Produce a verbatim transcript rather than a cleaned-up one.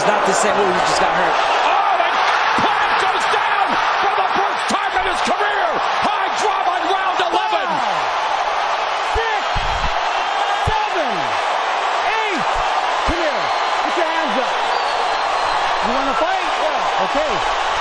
not the same. Oh, he just got hurt. Oh, and Plant goes down for the first time in his career. High drop on round eleven. Five, six, seven, eight. Come here. Put your hands up. You want to fight? Yeah. Okay.